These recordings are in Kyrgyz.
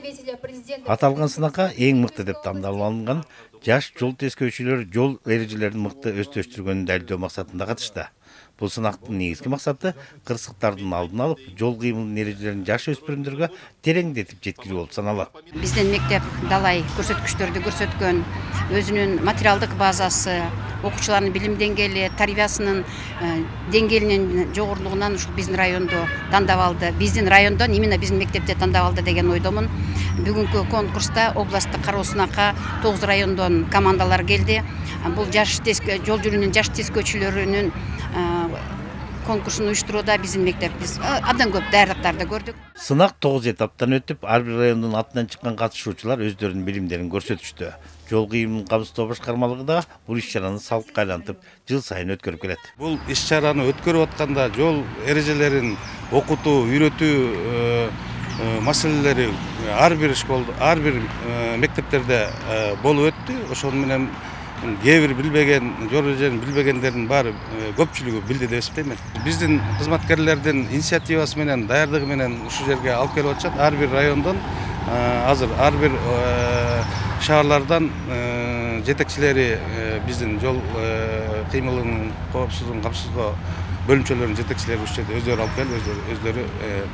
Аталган сынакка эң мыкты деп тандалып алынган жаш жол тескөөчүлөр жол эрежелерин мыкты өздөштүргөнүн далилдөө максатында катышты. Бул сынактын негизги максаты кырсыктардын алдын алып, жол кыймылынын эрежелерин жаш өспүрүмдөргө тереңдетип жеткирүү болуп саналат. Биздин мектеп далай көрсөткүчтөрдү көрсөткөн, өзүнүн материалдык базасы, окуучулардын билим деңгээли, тарбиясынын деңгээлинин жогорулугунан ушул биздин райондо тандап алды. Биздин райондон именно биздин мектепте тандап алды деген ойдомун. Бүгүнкү конкурста областтык кароо сынакка 9 райондон командалар келди. Бул жол жүрүүнүн жаш тескөөчүлөрүнүн конкурсун уюштурууда биздин мектепибиз абдан көп даярдыктарды көрдүк. Сынак 9 этаптан өтүп, ар бир райондун атынан чыккан катышуучулар өздөрүнүн билимдерин көрсөтүштү. Жол кыймылын камсыздоо башкармалыгы да бул иш-чараны салкка айлантып, жыл сайын өткөрүп келет. Бул иш-чараны өткөрүп атканда жол эрежелерин окутуу, үйрөтүү маселелери ар бир школда, ар бир мектептерде болуп өттү. Ошол менен кээ бир билбеген, жол эрежелерин билбегендердин баары көпчүлүгү билди деп эсептейм. Биздин кызматкерлердин инициативасы менен, даярдыгы менен ушул жерге алып келип атышат. Ар бир райондон азыр ар бир шаарлардан жетекчилери биздин жол кыймылынын коопсуздугун камсыздоо бөлүмчөлөрүнүн жетекчилери ушул жерде өздөрү алып келип, өздөрү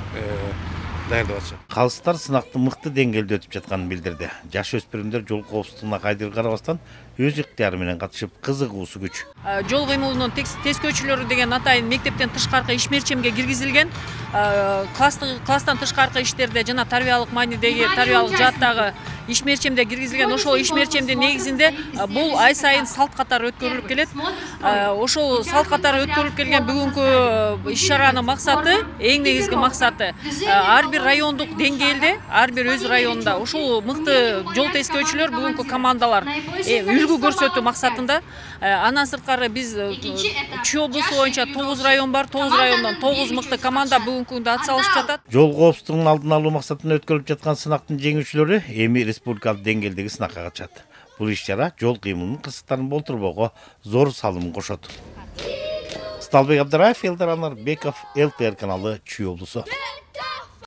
даярдап атышат. Калыстар сынакты мыкты деңгээлде өтүп жатканын билдирди. Жаш өспүрүмдөр жол коопсуздугуна кайдыгы карабастан өз ыктыяры менен катышып, кызыгуусу күч. Жол кыймылынын тескөөчүлөрү деген атайын мектептен тышкаркы ишмерчемге киргизилген. Класстан тышкаркы иштерде жана тарбиялык маанидеги, тарбиялык жааттагы ишмерчемде киргизилген. Ошол ишмерчемдин негизинде бул ай сайын салт катары өткөрүлүп келет. Ошол салт катары өткөрүлүп келген бүгүнкү иш-чаранын максаты, эң негизги максаты ар бир райондук деңгээлде, ар бир өз районунда ушул мыкты жол тескөөчүлөр бүгүнкү командалар үлгү көрсөтүү максатында. Андан сырткары биз Чүй облусу боюнча 9 район бар, 9 райондон 9 мыкты команда бүгүнкү күндө атсалышып жатат. Жол коопсуздугунун алдын алуу максатында өткөрүлүп жаткан сынактын жеңүүчүлөрү эми республикалык деңгээлдеги сынакка катышат. Бул иш-чара жол кыймылынын кырсыктарын болтурбоого зор салым кошот. Сталбек Абдыраев, Элдар Анарбеков, ЛТР каналы, Чүй облусу.